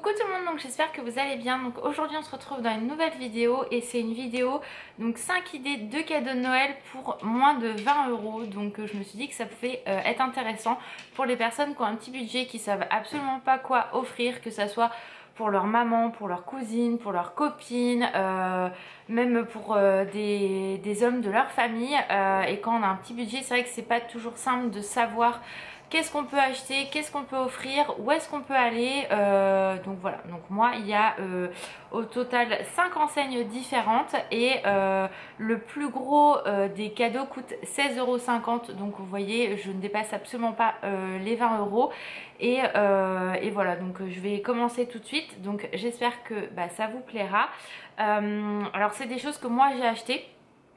Coucou tout le monde, donc j'espère que vous allez bien. Donc aujourd'hui on se retrouve dans une nouvelle vidéo et c'est une vidéo donc 5 idées de cadeaux de Noël pour moins de 20 €. Donc je me suis dit que ça pouvait être intéressant pour les personnes qui ont un petit budget, qui savent absolument pas quoi offrir, que ça soit pour leur maman, pour leur cousine, pour leur copine, même pour des hommes de leur famille. Et quand on a un petit budget, c'est vrai que c'est pas toujours simple de savoir qu'est-ce qu'on peut acheter, qu'est-ce qu'on peut offrir, où est-ce qu'on peut aller. Donc voilà, donc moi il y a au total 5 enseignes différentes et le plus gros des cadeaux coûte 16,50 €. Donc vous voyez, je ne dépasse absolument pas les 20 € et voilà, donc je vais commencer tout de suite. Donc j'espère que ça vous plaira. Alors c'est des choses que moi j'ai achetées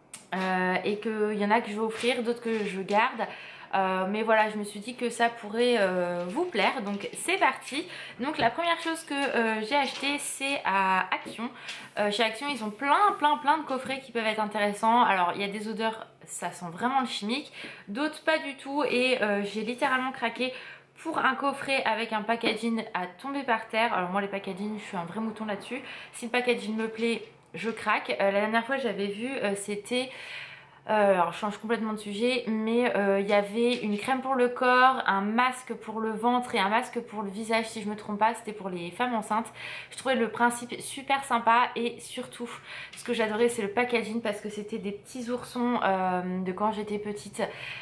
et qu'il y en a que je vais offrir, d'autres que je garde. Mais voilà, je me suis dit que ça pourrait vous plaire, donc c'est parti. Donc la première chose que j'ai acheté, c'est à Action. Chez Action ils ont plein de coffrets qui peuvent être intéressants. Alors il y a des odeurs, ça sent vraiment le chimique, d'autres pas du tout, et j'ai littéralement craqué pour un coffret avec un packaging à tomber par terre. Alors moi les packaging, je suis un vrai mouton là-dessus. Si le packaging me plaît, je craque. La dernière fois j'avais vu, c'était... alors je change complètement de sujet, mais il y avait une crème pour le corps, un masque pour le ventre et un masque pour le visage si je me trompe pas, c'était pour les femmes enceintes. Je trouvais le principe super sympa et surtout ce que j'adorais c'est le packaging, parce que c'était des petits oursons de quand j'étais petite.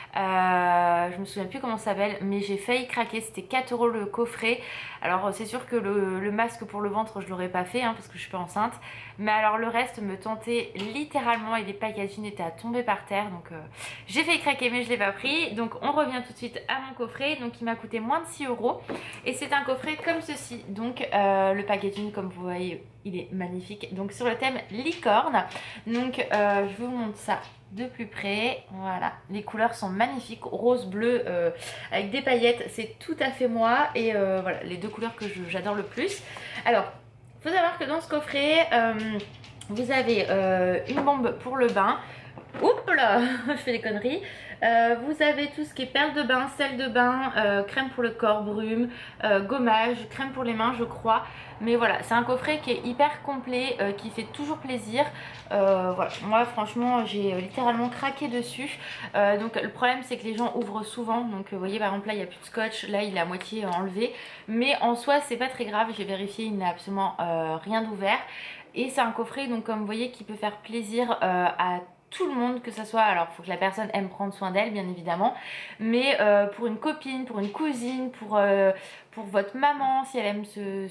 Je me souviens plus comment ça s'appelle, mais j'ai failli craquer, c'était 4 € le coffret. Alors c'est sûr que le masque pour le ventre je l'aurais pas fait parce que je suis pas enceinte, mais alors le reste me tentait littéralement et les packaging étaient à tomber par terre, donc j'ai failli craquer mais je l'ai pas pris. Donc on revient tout de suite à mon coffret, donc il m'a coûté moins de 6 € et c'est un coffret comme ceci. Donc le packaging, comme vous voyez, il est magnifique, donc sur le thème licorne. Donc je vous montre ça de plus près. Voilà, les couleurs sont magnifiques, rose, bleu avec des paillettes, c'est tout à fait moi, et voilà les deux couleurs que j'adore le plus. Alors il faut savoir que dans ce coffret vous avez une bombe pour le bain. Oups là, je fais des conneries. Vous avez tout ce qui est perles de bain, sel de bain, crème pour le corps, brume, gommage, crème pour les mains je crois. Mais voilà, c'est un coffret qui est hyper complet, qui fait toujours plaisir. Voilà, moi franchement j'ai littéralement craqué dessus. Donc le problème c'est que les gens ouvrent souvent. Donc vous voyez par exemple là il n'y a plus de scotch, là il est à moitié enlevé. Mais en soi c'est pas très grave, j'ai vérifié, il n'y a absolument rien d'ouvert. Et c'est un coffret donc comme vous voyez qui peut faire plaisir à tout le monde, que ça soit, alors il faut que la personne aime prendre soin d'elle bien évidemment, mais pour une copine, pour une cousine, pour votre maman, si elle aime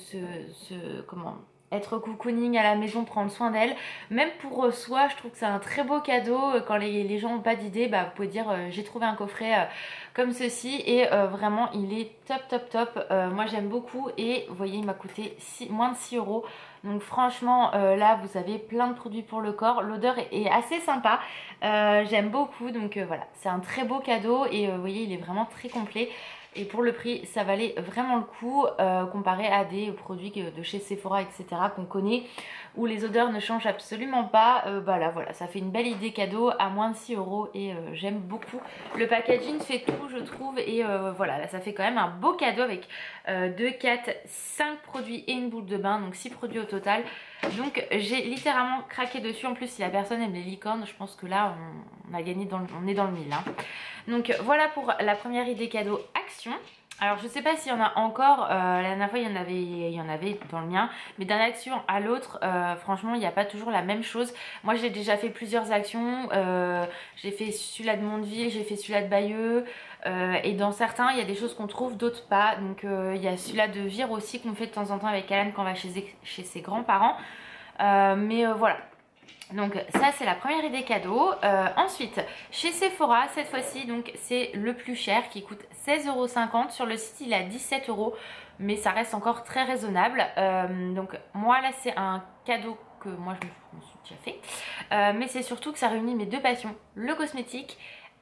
comment être cocooning à la maison, prendre soin d'elle, même pour soi, je trouve que c'est un très beau cadeau. Quand les gens n'ont pas d'idée, vous pouvez dire j'ai trouvé un coffret comme ceci, et vraiment il est top. Moi j'aime beaucoup, et vous voyez il m'a coûté moins de 6 €. Donc franchement là vous avez plein de produits pour le corps, l'odeur est assez sympa, j'aime beaucoup. Donc voilà, c'est un très beau cadeau, et vous voyez il est vraiment très complet. Et pour le prix, ça valait vraiment le coup comparé à des produits de chez Sephora, etc. qu'on connaît, où les odeurs ne changent absolument pas. Là, voilà, ça fait une belle idée cadeau à moins de 6 € et j'aime beaucoup. Le packaging fait tout, je trouve, et voilà, là, ça fait quand même un beau cadeau avec 2, 4, 5 produits et une boule de bain, donc 6 produits au total. Donc j'ai littéralement craqué dessus. En plus, si la personne aime les licornes, je pense que là, on a gagné, on est dans le mille. Donc voilà pour la première idée cadeau Action. Alors je sais pas s'il y en a encore, la dernière fois il y en avait dans le mien, mais d'un action à l'autre franchement il n'y a pas toujours la même chose. Moi j'ai déjà fait plusieurs actions, j'ai fait celui-là de Mondeville, j'ai fait celui-là de Bayeux, et dans certains il y a des choses qu'on trouve, d'autres pas. Donc il y a celui-là de Vire aussi qu'on fait de temps en temps avec Alan quand on va chez ses grands-parents, mais voilà. Donc ça c'est la première idée cadeau. Ensuite chez Sephora cette fois-ci, donc c'est le plus cher qui coûte 16,50 €. Sur le site il est à 17 €, mais ça reste encore très raisonnable. Donc moi là c'est un cadeau que moi je me suis déjà fait, mais c'est surtout que ça réunit mes deux passions, le cosmétique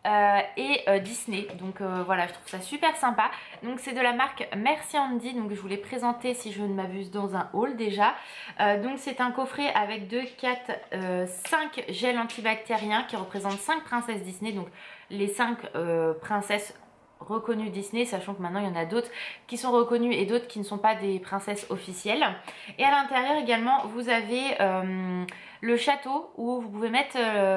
et Disney. Donc voilà, je trouve ça super sympa. Donc c'est de la marque Merci Andy, donc je vous l'ai présenté si je ne m'abuse dans un haul déjà. Donc c'est un coffret avec 2, 4, 5 gels antibactériens qui représentent 5 princesses Disney. Donc les 5 princesses reconnues Disney, sachant que maintenant il y en a d'autres qui sont reconnues et d'autres qui ne sont pas des princesses officielles. Et à l'intérieur également vous avez le château où vous pouvez mettre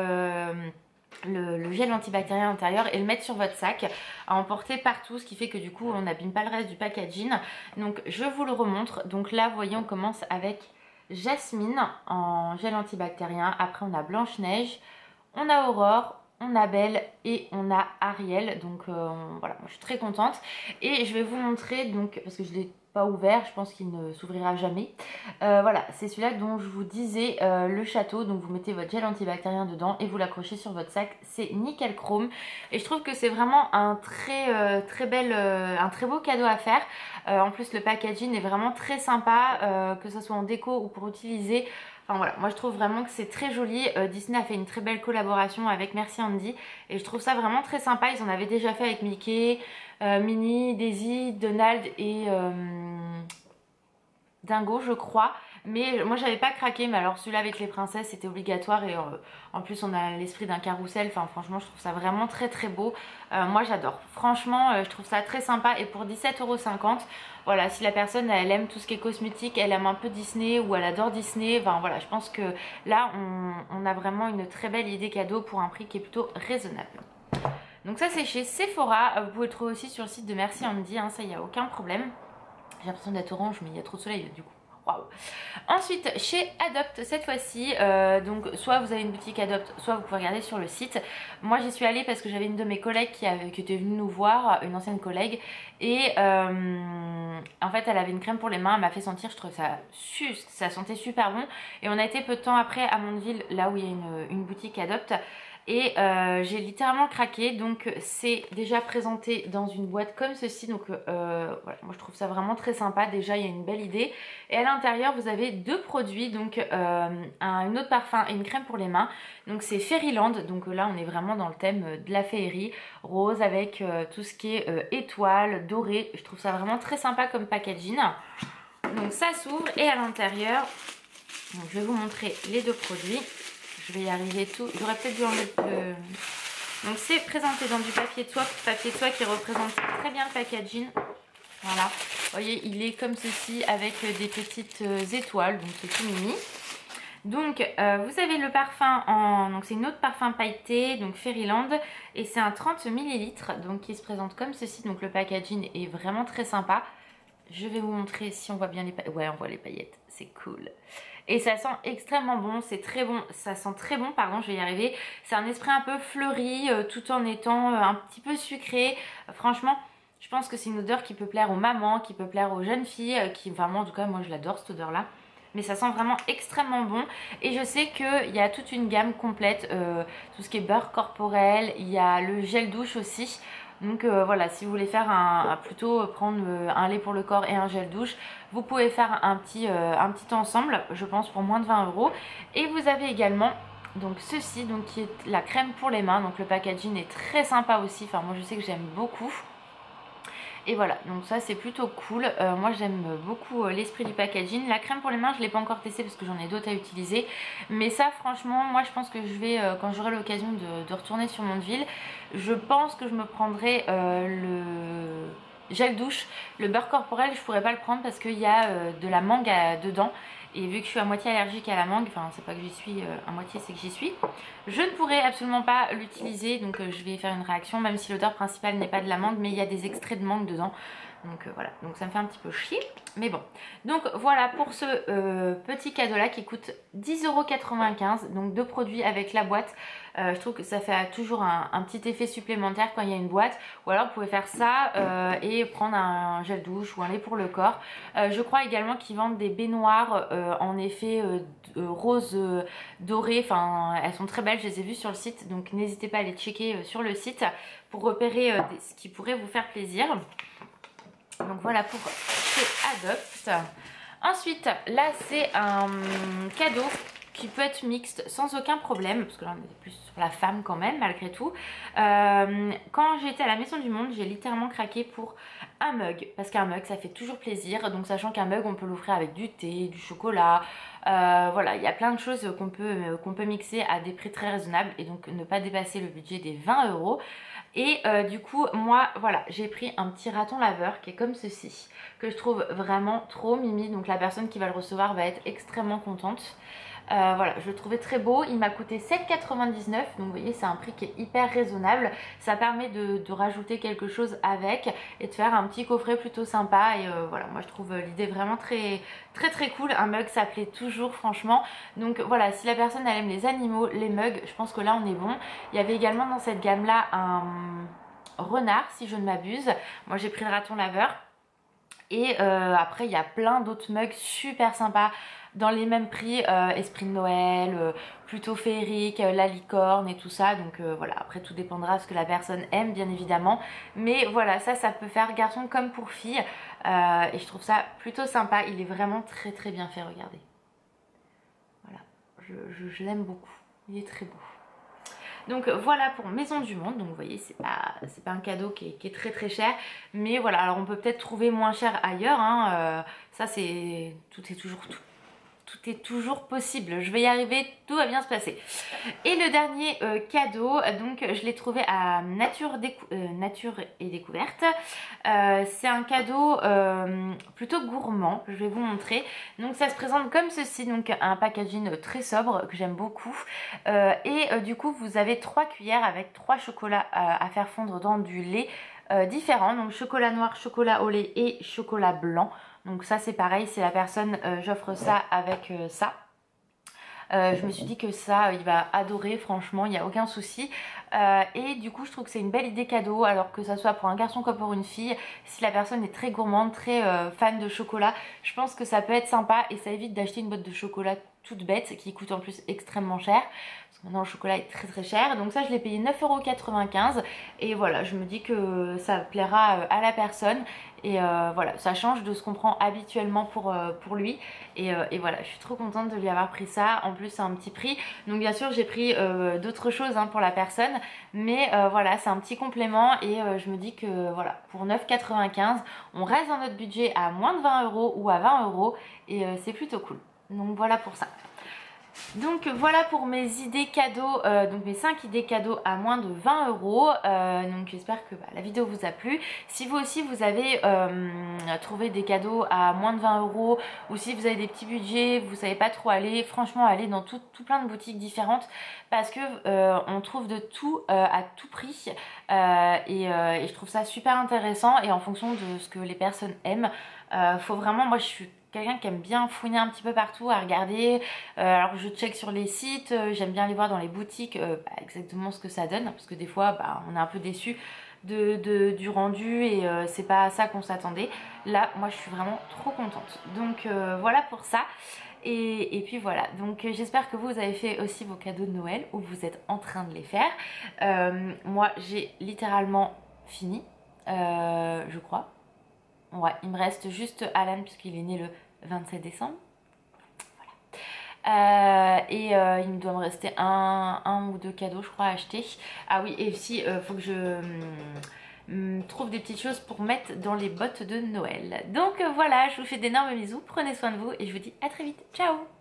le gel antibactérien à l'intérieur et le mettre sur votre sac à emporter partout, ce qui fait que du coup on n'abîme pas le reste du packaging. Donc je vous le remontre. Donc là vous voyez, on commence avec Jasmine en gel antibactérien, après on a Blanche-Neige, on a Aurore, on a Belle et on a Ariel. Donc voilà, moi je suis très contente et je vais vous montrer, donc parce que je l'ai pas ouvert, je pense qu'il ne s'ouvrira jamais. Voilà, c'est celui-là dont je vous disais, le château. Donc vous mettez votre gel antibactérien dedans et vous l'accrochez sur votre sac. C'est nickel chrome et je trouve que c'est vraiment un très beau cadeau à faire. En plus le packaging est vraiment très sympa, que ce soit en déco ou pour utiliser. Enfin voilà, moi je trouve vraiment que c'est très joli. Disney a fait une très belle collaboration avec Merci Andy et je trouve ça vraiment très sympa. Ils en avaient déjà fait avec Mickey, Minnie, Daisy, Donald et Dingo je crois. Mais moi j'avais pas craqué, mais alors celui-là avec les princesses c'était obligatoire et en plus on a l'esprit d'un carrousel. Enfin franchement je trouve ça vraiment très beau. Moi j'adore, franchement je trouve ça très sympa. Et pour 17,50 €, voilà, si la personne elle aime tout ce qui est cosmétique, elle aime un peu Disney ou elle adore Disney, enfin voilà, je pense que là on a vraiment une très belle idée cadeau pour un prix qui est plutôt raisonnable. Donc ça c'est chez Sephora, vous pouvez le trouver aussi sur le site de Merci Andy, hein, ça il n'y a aucun problème. J'ai l'impression d'être orange mais il y a trop de soleil du coup. Wow. Ensuite chez Adopt cette fois-ci, donc soit vous avez une boutique Adopt, soit vous pouvez regarder sur le site. Moi j'y suis allée parce que j'avais une de mes collègues qui était venue nous voir, une ancienne collègue, et en fait elle avait une crème pour les mains, elle m'a fait sentir, je trouve ça sentait super bon. Et on a été peu de temps après à Mondeville, là où il y a une boutique Adopt. Et j'ai littéralement craqué. Donc c'est déjà présenté dans une boîte comme ceci. Donc voilà, moi je trouve ça vraiment très sympa. Déjà il y a une belle idée. Et à l'intérieur vous avez deux produits. Donc un autre parfum et une crème pour les mains. Donc c'est Fairyland. Donc là on est vraiment dans le thème de la féerie. Rose avec tout ce qui est étoiles, doré. Je trouve ça vraiment très sympa comme packaging. Donc ça s'ouvre et à l'intérieur, je vais vous montrer les deux produits. Je vais y arriver tout. J'aurais peut-être dû enlever le... Donc c'est présenté dans du papier de soie qui représente très bien le packaging. Voilà. Vous voyez, il est comme ceci avec des petites étoiles. Donc c'est tout mimi. Donc vous avez le parfum en... Donc c'est une autre parfum pailleté, donc Fairyland. Et c'est un 30 ml. Donc qui se présente comme ceci. Donc le packaging est vraiment très sympa. Je vais vous montrer si on voit bien les paillettes. Ouais, on voit les paillettes. C'est cool. Et ça sent extrêmement bon, c'est très bon, ça sent très bon, pardon, je vais y arriver. C'est un esprit un peu fleuri, tout en étant un petit peu sucré. Franchement, je pense que c'est une odeur qui peut plaire aux mamans, qui peut plaire aux jeunes filles, enfin moi en tout cas, moi je l'adore cette odeur-là. Mais ça sent vraiment extrêmement bon. Et je sais qu'il y a toute une gamme complète, tout ce qui est beurre corporel, il y a le gel douche aussi. Donc voilà, si vous voulez faire plutôt prendre un lait pour le corps et un gel douche, vous pouvez faire un petit ensemble, je pense pour moins de 20 €. Et vous avez également donc ceci, donc qui est la crème pour les mains. Donc le packaging est très sympa aussi, enfin moi je sais que j'aime beaucoup. Et voilà, donc ça c'est plutôt cool. Moi j'aime beaucoup l'esprit du packaging. La crème pour les mains je ne l'ai pas encore testée parce que j'en ai d'autres à utiliser. Mais ça franchement, moi je pense que je vais, quand j'aurai l'occasion de retourner sur Mondeville, je pense que je me prendrai le gel douche. Le beurre corporel je pourrais pas le prendre parce qu'il y a de la mangue dedans. Et vu que je suis à moitié allergique à la mangue, enfin c'est pas que j'y suis à moitié, c'est que j'y suis, je ne pourrai absolument pas l'utiliser. Donc je vais faire une réaction, même si l'odeur principale n'est pas de la mangue, mais il y a des extraits de mangue dedans. Donc voilà, donc ça me fait un petit peu chier, mais bon. Donc voilà pour ce petit cadeau là qui coûte 10,95 €. Donc deux produits avec la boîte. Je trouve que ça fait toujours un petit effet supplémentaire quand il y a une boîte. Ou alors vous pouvez faire ça et prendre un gel douche ou un lait pour le corps. Je crois également qu'ils vendent des baignoires en effet rose doré. Enfin elles sont très belles, je les ai vues sur le site. Donc n'hésitez pas à les checker sur le site pour repérer ce qui pourrait vous faire plaisir. Donc voilà pour chez Adopt. Ensuite là c'est un cadeau qui peut être mixte sans aucun problème, parce que là on est plus sur la femme quand même malgré tout. Quand j'ai été à la Maison du Monde, j'ai littéralement craqué pour un mug, parce qu'un mug ça fait toujours plaisir, donc sachant qu'un mug on peut l'offrir avec du thé, du chocolat, voilà, il y a plein de choses qu'on peut mixer à des prix très raisonnables et donc ne pas dépasser le budget des 20 euros. Et du coup moi voilà, j'ai pris un petit raton laveur qui est comme ceci, que je trouve vraiment trop mimi, donc la personne qui va le recevoir va être extrêmement contente. Voilà, je le trouvais très beau, il m'a coûté 7,99 €, donc vous voyez c'est un prix qui est hyper raisonnable. Ça permet de rajouter quelque chose avec et de faire un petit coffret plutôt sympa. Et voilà, moi je trouve l'idée vraiment très cool. Un mug ça plaît toujours franchement, donc voilà, si la personne elle aime les animaux, les mugs, je pense que là on est bon. Il y avait également dans cette gamme là un renard si je ne m'abuse, moi j'ai pris le raton laveur. Et après il y a plein d'autres mugs super sympas dans les mêmes prix, esprit de Noël, plutôt féerique, la licorne et tout ça. Donc voilà, après tout dépendra de ce que la personne aime bien évidemment. Mais voilà, ça peut faire garçon comme pour fille. Et je trouve ça plutôt sympa, il est vraiment très bien fait, regardez. Voilà, je l'aime beaucoup, il est très beau. Donc voilà pour Maison du Monde, donc vous voyez c'est pas un cadeau qui est très cher, mais voilà, alors on peut peut-être trouver moins cher ailleurs, hein, ça c'est, tout est toujours possible, je vais y arriver, tout va bien se passer. Et le dernier cadeau, donc je l'ai trouvé à Nature et Découverte. C'est un cadeau plutôt gourmand, je vais vous montrer. Donc ça se présente comme ceci, donc un packaging très sobre que j'aime beaucoup. Et du coup vous avez 3 cuillères avec 3 chocolats à faire fondre dans du lait différents, donc chocolat noir, chocolat au lait et chocolat blanc. Donc ça c'est pareil, c'est la personne, j'offre ça avec ça. Je me suis dit que ça il va adorer, franchement il n'y a aucun souci. Et du coup je trouve que c'est une belle idée cadeau, alors que ça soit pour un garçon comme pour une fille. Si la personne est très gourmande, très fan de chocolat, je pense que ça peut être sympa et ça évite d'acheter une boîte de chocolat toute bête qui coûte en plus extrêmement cher. Parce que maintenant le chocolat est très cher. Donc ça je l'ai payé 9,95 € et voilà, je me dis que ça plaira à la personne. Et voilà, ça change de ce qu'on prend habituellement pour lui. Et voilà, je suis trop contente de lui avoir pris ça. En plus c'est un petit prix. Donc bien sûr j'ai pris d'autres choses hein, pour la personne. Mais voilà, c'est un petit complément. Et je me dis que voilà, pour 9,95 € on reste dans notre budget à moins de 20 € ou à 20 €. Et c'est plutôt cool. Donc voilà pour ça. Donc voilà pour mes idées cadeaux, donc mes 5 idées cadeaux à moins de 20 €. Donc j'espère que la vidéo vous a plu. Si vous aussi vous avez trouvé des cadeaux à moins de 20 € ou si vous avez des petits budgets, vous savez pas trop aller, franchement allez dans tout plein de boutiques différentes parce que on trouve de tout à tout prix. Et je trouve ça super intéressant et en fonction de ce que les personnes aiment. Faut vraiment, moi je suis quelqu'un qui aime bien fouiner un petit peu partout, à regarder. Alors je check sur les sites, j'aime bien aller voir dans les boutiques exactement ce que ça donne, parce que des fois on est un peu déçu du rendu et c'est pas à ça qu'on s'attendait. Là moi je suis vraiment trop contente. Donc voilà pour ça. Et puis voilà, donc j'espère que vous avez fait aussi vos cadeaux de Noël ou vous êtes en train de les faire. Moi j'ai littéralement fini, je crois. Ouais, il me reste juste Alan puisqu'il est né le 27 décembre. Voilà. Il me doit me rester un ou deux cadeaux je crois à acheter. Ah oui, et aussi faut que je trouve des petites choses pour mettre dans les bottes de Noël. Donc voilà, je vous fais d'énormes bisous, prenez soin de vous et je vous dis à très vite. Ciao!